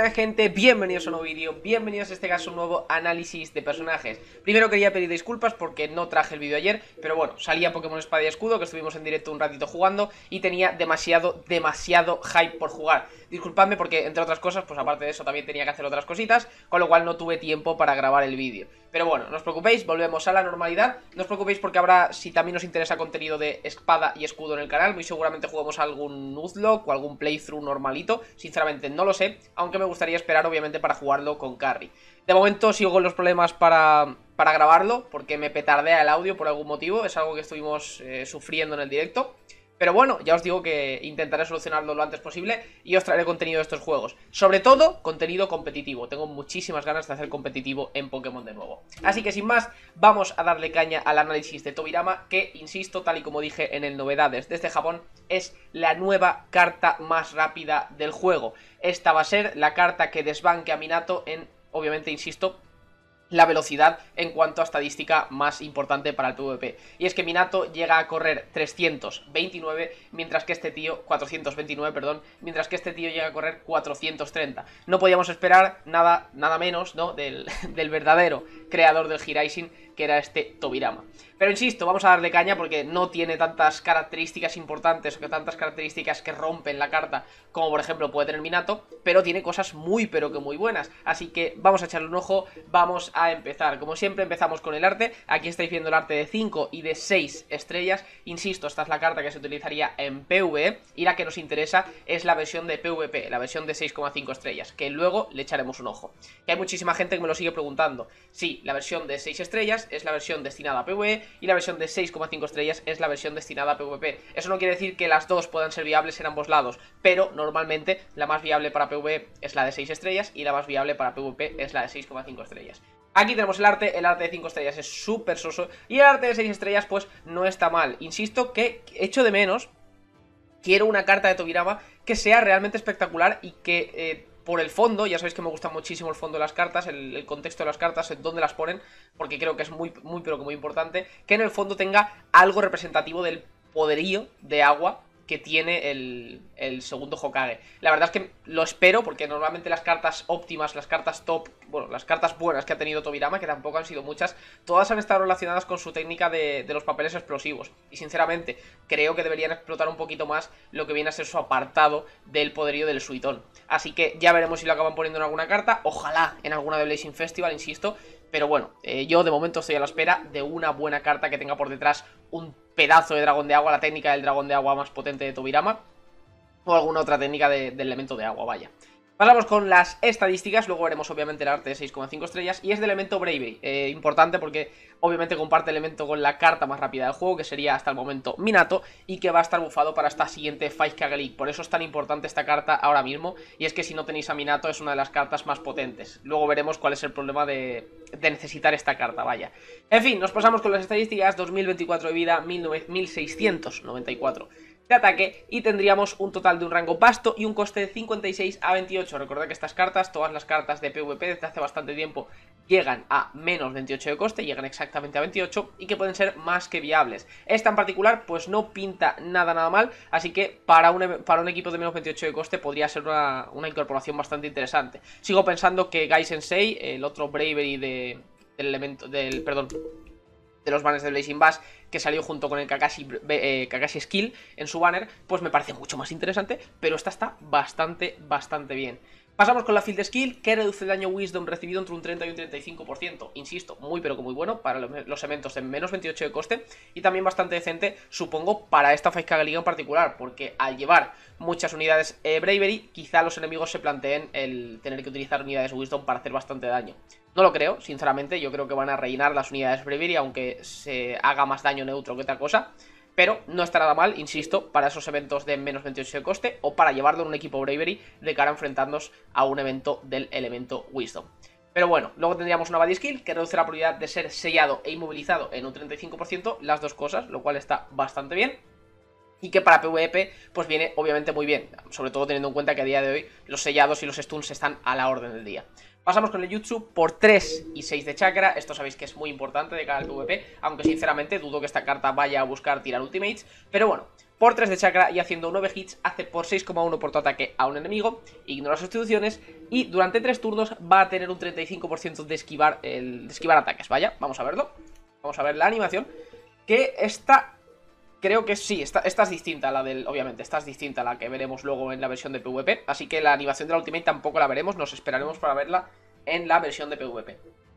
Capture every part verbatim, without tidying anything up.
buenas gente, bienvenidos a un nuevo vídeo, bienvenidos a este caso a un nuevo análisis de personajes. Primero quería pedir disculpas porque no traje el vídeo ayer, pero bueno, salía Pokémon Espada y Escudo, que estuvimos en directo un ratito jugando y tenía demasiado, demasiado hype por jugar. Disculpadme porque, entre otras cosas, pues aparte de eso también tenía que hacer otras cositas, con lo cual no tuve tiempo para grabar el vídeo. Pero bueno, no os preocupéis, volvemos a la normalidad. No os preocupéis porque habrá, si también os interesa contenido de espada y escudo en el canal, muy seguramente juguemos algún Nuzlocke o algún playthrough normalito. Sinceramente no lo sé, aunque me gustaría esperar obviamente para jugarlo con Carry. De momento sigo con los problemas para, para grabarlo, porque me petardea el audio por algún motivo. Es algo que estuvimos eh, sufriendo en el directo. Pero bueno, ya os digo que intentaré solucionarlo lo antes posible y os traeré contenido de estos juegos. Sobre todo, contenido competitivo. Tengo muchísimas ganas de hacer competitivo en Pokémon de nuevo. Así que sin más, vamos a darle caña al análisis de Tobirama, que, insisto, tal y como dije en el Novedades desde Japón, es la nueva carta más rápida del juego. Esta va a ser la carta que desbanque a Minato en, obviamente, insisto, la velocidad en cuanto a estadística más importante para el PvP. Y es que Minato llega a correr trescientos veintinueve, mientras que este tío, cuatrocientos veintinueve, perdón, mientras que este tío llega a correr cuatrocientos treinta. No podíamos esperar nada, nada menos, ¿no?, del, del verdadero creador del Hiraishin, que era este Tobirama. Pero insisto, vamos a darle caña porque no tiene tantas características importantes o que tantas características que rompen la carta como por ejemplo puede tener Minato, pero tiene cosas muy pero que muy buenas. Así que vamos a echarle un ojo, vamos a empezar. Como siempre empezamos con el arte. Aquí estáis viendo el arte de cinco y de seis estrellas. Insisto, esta es la carta que se utilizaría en PvE y la que nos interesa es la versión de PvP, la versión de seis coma cinco estrellas, que luego le echaremos un ojo. Que hay muchísima gente que me lo sigue preguntando. Sí, la versión de seis estrellas es la versión destinada a PvE y la versión de seis coma cinco estrellas es la versión destinada a PvP. Eso no quiere decir que las dos puedan ser viables en ambos lados, pero normalmente la más viable para PvE es la de seis estrellas y la más viable para PvP es la de seis coma cinco estrellas. Aquí tenemos el arte, el arte de cinco estrellas es súper soso y el arte de seis estrellas pues no está mal. Insisto que echo de menos, quiero una carta de Tobirama que sea realmente espectacular y que... Eh, por el fondo, ya sabéis que me gusta muchísimo el fondo de las cartas, el, el contexto de las cartas, en dónde las ponen, porque creo que es muy, muy pero que muy importante, que en el fondo tenga algo representativo del poderío de agua que tiene el, el segundo Hokage. La verdad es que lo espero, porque normalmente las cartas óptimas, las cartas top, bueno, las cartas buenas que ha tenido Tobirama, que tampoco han sido muchas, todas han estado relacionadas con su técnica de, de los papeles explosivos. Y sinceramente, creo que deberían explotar un poquito más lo que viene a ser su apartado del poderío del Suitón. Así que ya veremos si lo acaban poniendo en alguna carta, ojalá en alguna de Blazing Festival, insisto. Pero bueno, eh, yo de momento estoy a la espera de una buena carta que tenga por detrás un pedazo de dragón de agua, la técnica del dragón de agua más potente de Tobirama, o alguna otra técnica de, del elemento de agua, vaya. Pasamos con las estadísticas, luego veremos obviamente el arte de seis coma cinco estrellas y es de elemento Bravery, eh, importante porque obviamente comparte elemento con la carta más rápida del juego, que sería hasta el momento Minato, y que va a estar bufado para esta siguiente cinco K League. Por eso es tan importante esta carta ahora mismo, y es que si no tenéis a Minato es una de las cartas más potentes. Luego veremos cuál es el problema de, de necesitar esta carta, vaya. En fin, nos pasamos con las estadísticas, dos mil veinticuatro de vida, mil seiscientos noventa y cuatro de ataque y tendríamos un total de un rango vasto y un coste de cincuenta y seis a veintiocho. Recordad que estas cartas, todas las cartas de PvP desde hace bastante tiempo llegan a menos veintiocho de coste, llegan exactamente a veintiocho y que pueden ser más que viables. Esta en particular pues no pinta nada nada mal, así que para un, para un equipo de menos veintiocho de coste podría ser una, una incorporación bastante interesante. Sigo pensando que Gai Sensei, el otro Bravery de, del elemento, del, perdón... de los banners de Blazing Bash, que salió junto con el Kakashi, eh, Kakashi Skill en su banner, pues me parece mucho más interesante, pero esta está bastante, bastante bien. Pasamos con la Field Skill, que reduce el daño Wisdom recibido entre un treinta y un treinta y cinco por ciento. Insisto, muy pero que muy bueno para los eventos de menos veintiocho de coste y también bastante decente, supongo, para esta cinco K Liga en particular, porque al llevar muchas unidades eh, Bravery, quizá los enemigos se planteen el tener que utilizar unidades Wisdom para hacer bastante daño. No lo creo, sinceramente, yo creo que van a rellenar las unidades Bravery, aunque se haga más daño neutro que otra cosa. Pero no está nada mal, insisto, para esos eventos de menos veintiocho de coste o para llevarlo en un equipo Bravery de cara a enfrentarnos a un evento del elemento Wisdom. Pero bueno, luego tendríamos una Body Skill que reduce la probabilidad de ser sellado e inmovilizado en un treinta y cinco por ciento, las dos cosas, lo cual está bastante bien. Y que para PvP pues viene obviamente muy bien, sobre todo teniendo en cuenta que a día de hoy los sellados y los stuns están a la orden del día. Pasamos con el Jutsu por tres y seis de chakra. Esto sabéis que es muy importante de cara al PvP, aunque sinceramente dudo que esta carta vaya a buscar tirar ultimates. Pero bueno, por tres de chakra y haciendo nueve hits hace por seis coma uno por tu ataque a un enemigo, ignora sustituciones y durante tres turnos va a tener un treinta y cinco por ciento de esquivar, el, de esquivar ataques. Vaya, vamos a verlo. Vamos a ver la animación, que esta... Creo que sí, esta, esta es distinta a la del... Obviamente, esta es distinta a la que veremos luego en la versión de PvP. Así que la animación de la Ultimate tampoco la veremos. Nos esperaremos para verla en la versión de PvP.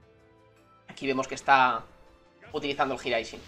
Aquí vemos que está utilizando el Hiraishin.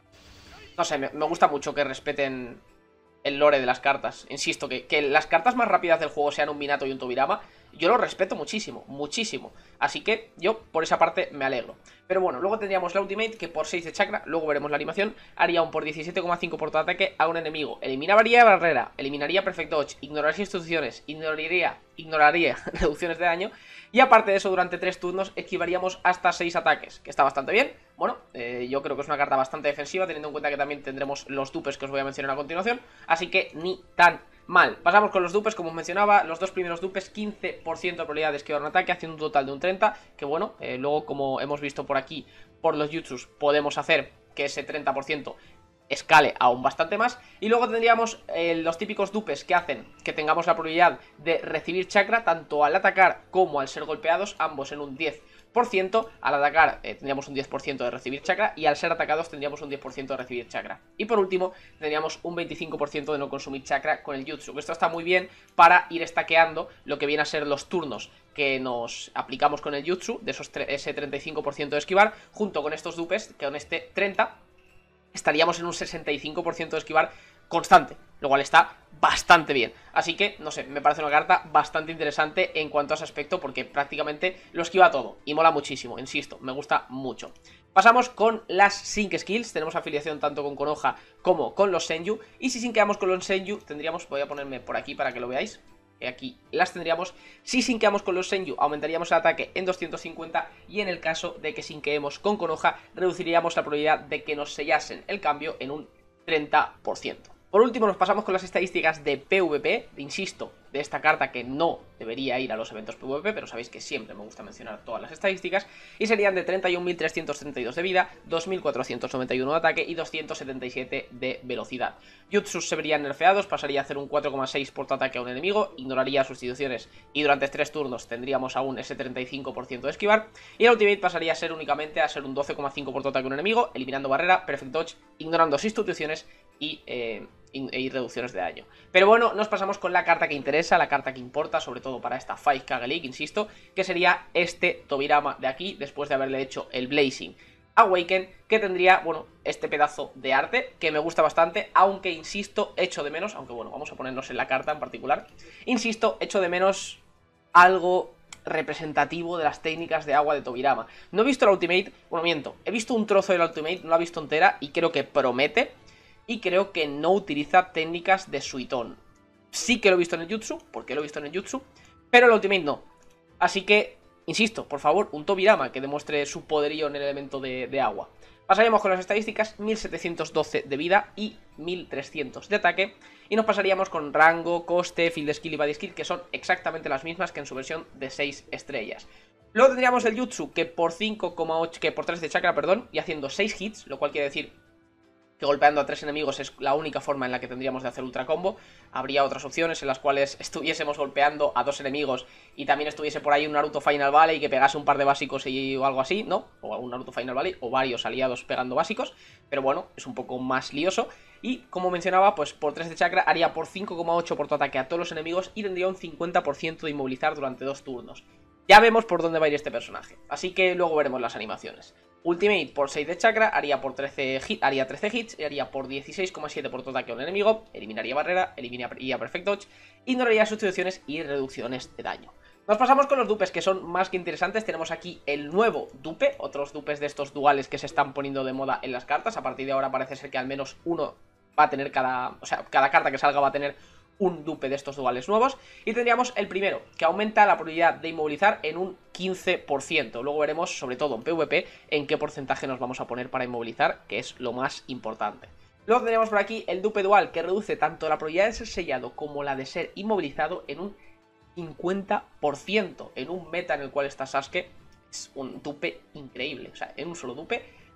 No sé, me, me gusta mucho que respeten el lore de las cartas. Insisto, que, que las cartas más rápidas del juego sean un Minato y un Tobirama, yo lo respeto muchísimo, muchísimo. Así que yo por esa parte me alegro. Pero bueno, luego tendríamos la Ultimate que por seis de chakra, luego veremos la animación, haría un por diecisiete coma cinco por tu ataque a un enemigo. Eliminaría barrera, eliminaría Perfect Dodge, ignoraría instrucciones, ignoraría, ignoraría reducciones de daño. Y aparte de eso, durante tres turnos esquivaríamos hasta seis ataques, que está bastante bien. Bueno, eh, yo creo que es una carta bastante defensiva, teniendo en cuenta que también tendremos los dupes que os voy a mencionar a continuación. Así que ni tan mal. Pasamos con los dupes, como os mencionaba, los dos primeros dupes, quince por ciento de probabilidad de esquivar un ataque, haciendo un total de un treinta, que bueno, eh, luego como hemos visto por aquí, por los jutsus, podemos hacer que ese treinta por ciento escale aún bastante más. Y luego tendríamos eh, los típicos dupes que hacen que tengamos la probabilidad de recibir chakra, tanto al atacar como al ser golpeados, ambos en un diez por ciento. Al atacar eh, tendríamos un diez por ciento de recibir chakra y al ser atacados tendríamos un diez por ciento de recibir chakra. Y por último tendríamos un veinticinco por ciento de no consumir chakra con el jutsu. Esto está muy bien para ir stackeando lo que viene a ser los turnos que nos aplicamos con el jutsu, de esos ese treinta y cinco por ciento de esquivar, junto con estos dupes, que con este treinta estaríamos en un sesenta y cinco por ciento de esquivar constante, lo cual está bastante bien. Así que, no sé, me parece una carta bastante interesante en cuanto a ese aspecto, porque prácticamente lo esquiva todo y mola muchísimo, insisto, me gusta mucho. Pasamos con las Sync Skills, tenemos afiliación tanto con Konoha como con los Senju, y si sinqueamos con los Senju tendríamos, voy a ponerme por aquí para que lo veáis, aquí las tendríamos. Si sinqueamos con los Senju aumentaríamos el ataque en doscientos cincuenta, y en el caso de que sinqueemos con Konoha reduciríamos la probabilidad de que nos sellasen el cambio en un treinta por ciento. Por último nos pasamos con las estadísticas de PvP, insisto, de esta carta que no debería ir a los eventos PvP, pero sabéis que siempre me gusta mencionar todas las estadísticas, y serían de treinta y un mil trescientos treinta y dos de vida, dos mil cuatrocientos noventa y uno de ataque y doscientos setenta y siete de velocidad. Jutsus se verían nerfeados, pasaría a hacer un cuatro coma seis por ataque a un enemigo, ignoraría sustituciones y durante tres turnos tendríamos aún ese treinta y cinco por ciento de esquivar, y el Ultimate pasaría a ser únicamente a ser un doce coma cinco por ataque a un enemigo, eliminando barrera, Perfect Dodge, ignorando sustituciones y... Eh, y reducciones de daño. Pero bueno, nos pasamos con la carta que interesa, la carta que importa, sobre todo para esta cinco K League, insisto, que sería este Tobirama de aquí, después de haberle hecho el Blazing Awaken, que tendría, bueno, este pedazo de arte, que me gusta bastante, aunque, insisto, echo de menos, aunque bueno, vamos a ponernos en la carta en particular, insisto, echo de menos algo representativo de las técnicas de agua de Tobirama. No he visto la Ultimate, bueno, miento, he visto un trozo de la Ultimate, no la he visto entera, y creo que promete. Y creo que no utiliza técnicas de Suiton. Sí que lo he visto en el Jutsu, porque lo he visto en el Jutsu, pero el Ultimate no. Así que, insisto, por favor, un Tobirama que demuestre su poderío en el elemento de, de agua. Pasaríamos con las estadísticas, mil setecientos doce de vida y mil trescientos de ataque. Y nos pasaríamos con rango, coste, field skill y body skill, que son exactamente las mismas que en su versión de seis estrellas. Luego tendríamos el Jutsu, que por cinco coma ocho, que por tres de chakra, perdón, y haciendo seis hits, lo cual quiere decir que golpeando a tres enemigos es la única forma en la que tendríamos de hacer ultra combo. Habría otras opciones en las cuales estuviésemos golpeando a dos enemigos y también estuviese por ahí un Naruto Final Valley que pegase un par de básicos y, o algo así, ¿no? O un Naruto Final Valley o varios aliados pegando básicos, pero bueno, es un poco más lioso. Y como mencionaba, pues por tres de chakra haría por cinco coma ocho por tu ataque a todos los enemigos y tendría un cincuenta por ciento de inmovilizar durante dos turnos. Ya vemos por dónde va a ir este personaje, así que luego veremos las animaciones. Ultimate por seis de chakra, haría por trece, hit, haría trece hits, y haría por dieciséis coma siete por tu ataque a un enemigo, eliminaría barrera, eliminaría Perfect Dodge, ignoraría sustituciones y reducciones de daño. Nos pasamos con los dupes, que son más que interesantes. Tenemos aquí el nuevo dupe, otros dupes de estos duales que se están poniendo de moda en las cartas. A partir de ahora parece ser que al menos uno va a tener cada... O sea, cada carta que salga va a tener un dupe de estos duales nuevos. Y tendríamos el primero, que aumenta la probabilidad de inmovilizar en un quince por ciento. Luego veremos, sobre todo en PvP, en qué porcentaje nos vamos a poner para inmovilizar, que es lo más importante. Luego tendríamos por aquí el dupe dual, que reduce tanto la probabilidad de ser sellado como la de ser inmovilizado en un cincuenta por ciento. En un meta en el cual está Sasuke, es un dupe increíble. O sea, en un solo dupe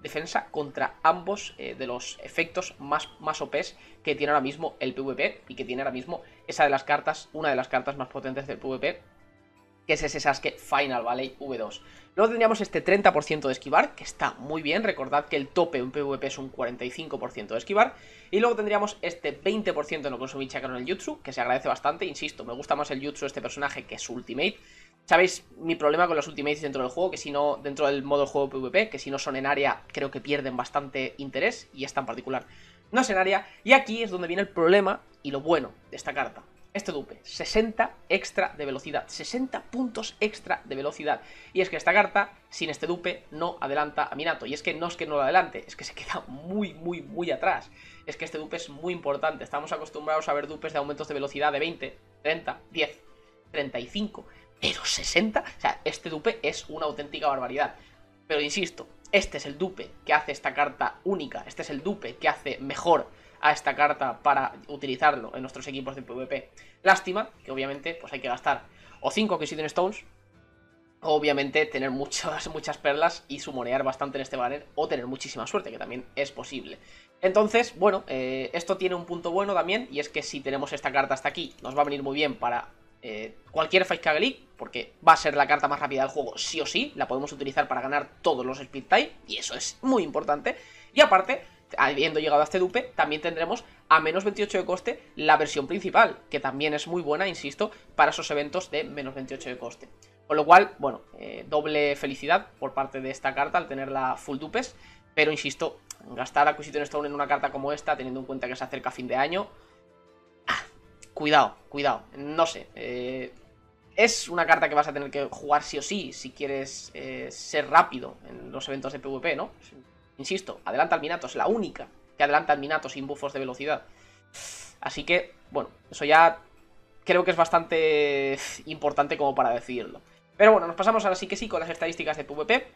defensa contra ambos eh, de los efectos más, más O Pes que tiene ahora mismo el PvP y que tiene ahora mismo esa de las cartas, una de las cartas más potentes del PvP, que es ese Sasuke Final Valley V dos. Luego tendríamos este treinta por ciento de esquivar, que está muy bien. Recordad que el tope en PvP es un cuarenta y cinco por ciento de esquivar. Y luego tendríamos este veinte por ciento en lo consumir chakra en el jutsu, que se agradece bastante. Insisto, me gusta más el jutsu de este personaje que su ultimate. ¿Sabéis mi problema con los ultimates dentro del juego? Que si no, dentro del modo juego PvP, que si no son en área, creo que pierden bastante interés. Y esta en particular no es en área. Y aquí es donde viene el problema y lo bueno de esta carta. Este dupe, sesenta extra de velocidad, sesenta puntos extra de velocidad. Y es que esta carta, sin este dupe, no adelanta a Minato. Y es que no es que no lo adelante, es que se queda muy, muy, muy atrás. Es que este dupe es muy importante. Estamos acostumbrados a ver dupes de aumentos de velocidad de veinte, treinta, diez, treinta y cinco, pero sesenta. O sea, este dupe es una auténtica barbaridad. Pero insisto, este es el dupe que hace esta carta única. Este es el dupe que hace mejor a esta carta para utilizarlo en nuestros equipos de PvP. Lástima que obviamente pues hay que gastar o cinco Oxygen Stones, o obviamente tener muchas, muchas perlas y sumonear bastante en este banner, o tener muchísima suerte, que también es posible. Entonces, bueno, eh, esto tiene un punto bueno también, y es que si tenemos esta carta hasta aquí, nos va a venir muy bien para eh, cualquier cinco K League, porque va a ser la carta más rápida del juego sí o sí, la podemos utilizar para ganar todos los Speed Type, y eso es muy importante. Y aparte, habiendo llegado a este dupe, también tendremos a menos veintiocho de coste la versión principal, que también es muy buena, insisto, para esos eventos de menos veintiocho de coste. Con lo cual, bueno, eh, doble felicidad por parte de esta carta al tenerla full dupes, pero insisto, gastar Acquisition Stone en una carta como esta, teniendo en cuenta que se acerca fin de año, ah, cuidado, cuidado, no sé, eh, es una carta que vas a tener que jugar sí o sí, si quieres eh, ser rápido en los eventos de PvP, ¿no? Insisto, adelanta al Minato, es la única que adelanta al Minato sin buffos de velocidad. Así que, bueno, eso ya creo que es bastante importante como para decidirlo. Pero bueno, nos pasamos ahora sí que sí con las estadísticas de PvP,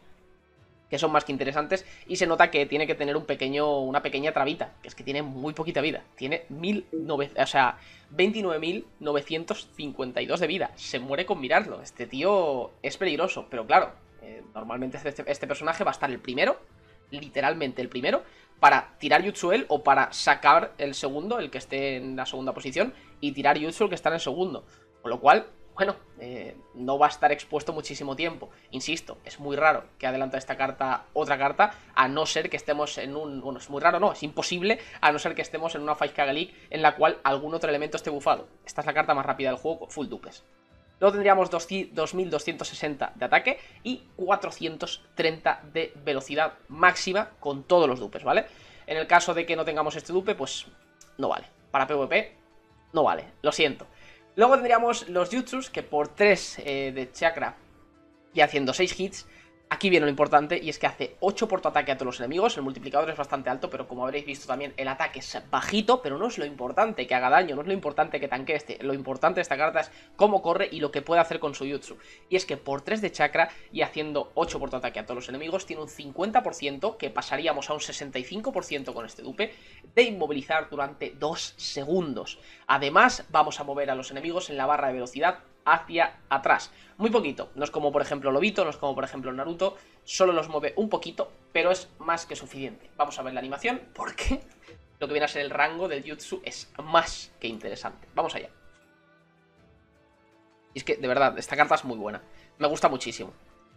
que son más que interesantes, y se nota que tiene que tener un pequeño, una pequeña trabita, que es que tiene muy poquita vida. Tiene mil novecientos, o sea, veintinueve mil novecientos cincuenta y dos de vida. Se muere con mirarlo. Este tío es peligroso, pero claro, eh, normalmente este, este personaje va a estar el primero, literalmente el primero, para tirar Jutsuel o para sacar el segundo, el que esté en la segunda posición, y tirar Jutsu el que está en el segundo. Con lo cual, bueno, eh, no va a estar expuesto muchísimo tiempo. Insisto, es muy raro que adelante esta carta otra carta, a no ser que estemos en un... Bueno, es muy raro, no, es imposible, a no ser que estemos en una cinco K League en la cual algún otro elemento esté bufado. Esta es la carta más rápida del juego, full dupes. Luego tendríamos dos mil doscientos sesenta de ataque y cuatrocientos treinta de velocidad máxima con todos los dupes, ¿vale? En el caso de que no tengamos este dupe, pues no vale. Para PvP, no vale, lo siento. Luego tendríamos los jutsus, que por tres eh, de chakra y haciendo seis hits, aquí viene lo importante, y es que hace ocho por tu ataque a todos los enemigos. El multiplicador es bastante alto, pero como habréis visto también, el ataque es bajito, pero no es lo importante que haga daño, no es lo importante que tanque este. Lo importante de esta carta es cómo corre y lo que puede hacer con su jutsu. Y es que por tres de chakra y haciendo ocho por tu ataque a todos los enemigos, tiene un cincuenta por ciento, que pasaríamos a un sesenta y cinco por ciento con este dupe, de inmovilizar durante dos segundos. Además, vamos a mover a los enemigos en la barra de velocidad hacia atrás. Muy poquito, no es como por ejemplo Lobito, no es como por ejemplo Naruto, solo los mueve un poquito, pero es más que suficiente. Vamos a ver la animación porque lo que viene a ser el rango del jutsu es más que interesante. Vamos allá. Y es que, de verdad, esta carta es muy buena, me gusta muchísimo.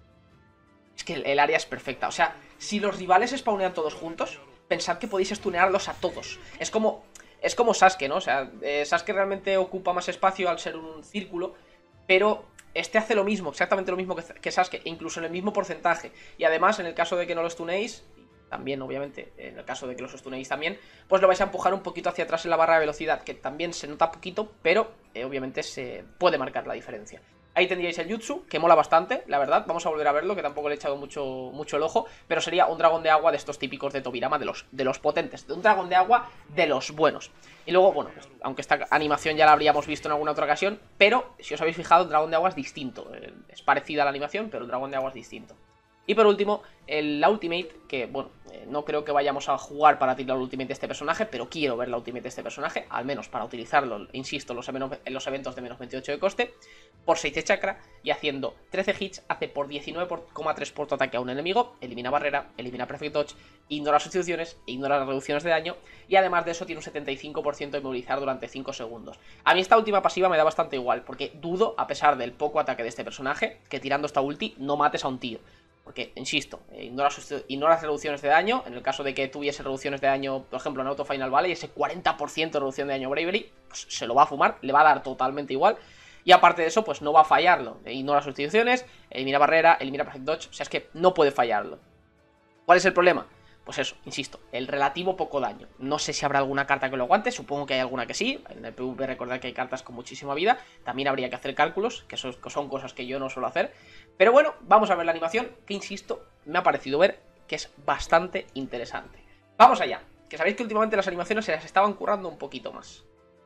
Es que el, el área es perfecta, o sea, si los rivales spawnean todos juntos, pensad que podéis stunearlos a todos. Es como, es como Sasuke, ¿no? O sea, eh, Sasuke realmente ocupa más espacio al ser un círculo, pero este hace lo mismo, exactamente lo mismo que, que Sasuke, incluso en el mismo porcentaje. Y además, en el caso de que no lo stunéis, también obviamente, en el caso de que los stunéis también, pues lo vais a empujar un poquito hacia atrás en la barra de velocidad, que también se nota poquito, pero eh, obviamente se puede marcar la diferencia. Ahí tendríais el jutsu, que mola bastante, la verdad. Vamos a volver a verlo, que tampoco le he echado mucho, mucho el ojo. Pero sería un dragón de agua de estos típicos de Tobirama, de los, de los potentes. De un dragón de agua de los buenos. Y luego, bueno, pues, aunque esta animación ya la habríamos visto en alguna otra ocasión, pero si os habéis fijado, el dragón de agua es distinto. Es parecida a la animación, pero el dragón de agua es distinto. Y por último, el, la ultimate, que bueno, eh, no creo que vayamos a jugar para tirar la ultimate de este personaje, pero quiero ver la ultimate de este personaje, al menos para utilizarlo, insisto, los en los eventos de menos veintiocho de coste, por seis de chakra, y haciendo trece hits, hace por diecinueve coma tres por tu ataque a un enemigo, elimina barrera, elimina perfect dodge, ignora sustituciones, ignora las reducciones de daño, y además de eso tiene un setenta y cinco por ciento de movilizar durante cinco segundos. A mí esta última pasiva me da bastante igual, porque dudo, a pesar del poco ataque de este personaje, que tirando esta ulti no mates a un tío. Porque, insisto, ignora, ignora las reducciones de daño. En el caso de que tuviese reducciones de daño, por ejemplo, en Auto Final Valley, ese cuarenta por ciento de reducción de daño Bravery, pues se lo va a fumar, le va a dar totalmente igual. Y aparte de eso, pues no va a fallarlo. Ignora sustituciones, elimina barrera, elimina perfect dodge. O sea, es que no puede fallarlo. ¿Cuál es el problema? Pues eso, insisto, el relativo poco daño. No sé si habrá alguna carta que lo aguante, supongo que hay alguna que sí. En el PvP recordad que hay cartas con muchísima vida. También habría que hacer cálculos, que son, que son cosas que yo no suelo hacer. Pero bueno, vamos a ver la animación, que insisto, me ha parecido ver que es bastante interesante. Vamos allá, que sabéis que últimamente las animaciones se las estaban currando un poquito más.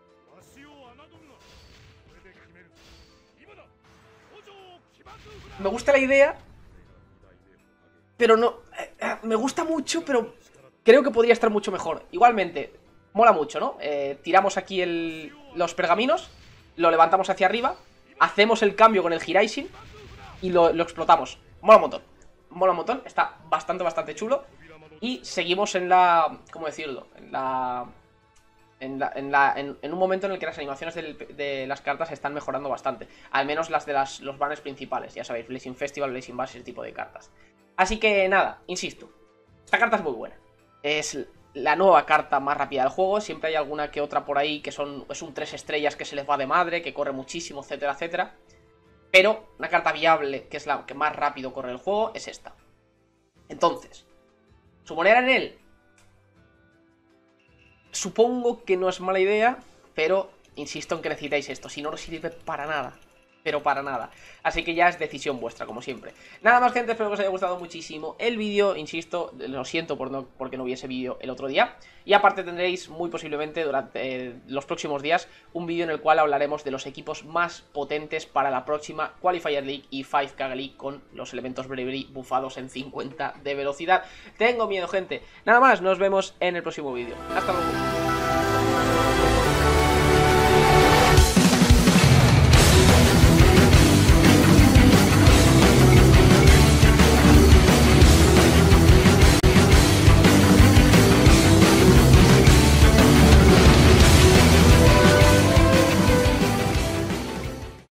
Me gusta la idea, pero no... Eh, eh, me gusta mucho, pero creo que podría estar mucho mejor. Igualmente, mola mucho, ¿no? Eh, tiramos aquí el, los pergaminos, lo levantamos hacia arriba, hacemos el cambio con el Hiraishin y lo, lo explotamos. Mola un montón. Mola un montón, está bastante, bastante chulo. Y seguimos en la... ¿Cómo decirlo? En la... En, la, en, la, en, en un momento en el que las animaciones del, de las cartas están mejorando bastante. Al menos las de las, los banners principales. Ya sabéis, Blazing Festival, Blazing Bash, ese tipo de cartas. Así que nada, insisto, esta carta es muy buena. Es la nueva carta más rápida del juego. Siempre hay alguna que otra por ahí que son es un tres estrellas que se les va de madre, que corre muchísimo, etcétera, etcétera. Pero una carta viable, que es la que más rápido corre el juego, es esta. Entonces, ¿suponer en él? Supongo que no es mala idea, pero insisto en que necesitáis esto. Si no, no sirve para nada. Pero para nada. Así que ya es decisión vuestra, como siempre. Nada más, gente, espero que os haya gustado muchísimo el vídeo. Insisto, lo siento por no, porque no hubiese vídeo el otro día. Y aparte tendréis muy posiblemente durante eh, los próximos días un vídeo en el cual hablaremos de los equipos más potentes para la próxima Qualifier League y cinco K League con los elementos Bravery bufados en cincuenta de velocidad. Tengo miedo, gente. Nada más, nos vemos en el próximo vídeo. Hasta luego.